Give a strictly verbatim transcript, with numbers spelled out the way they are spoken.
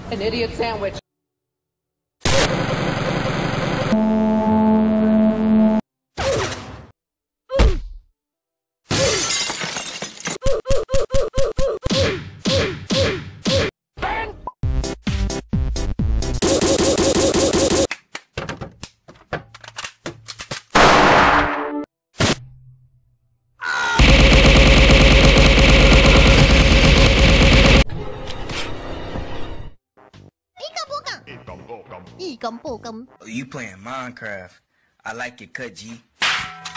An idiot sandwich. Oh, you playing Minecraft? I like your cut, G.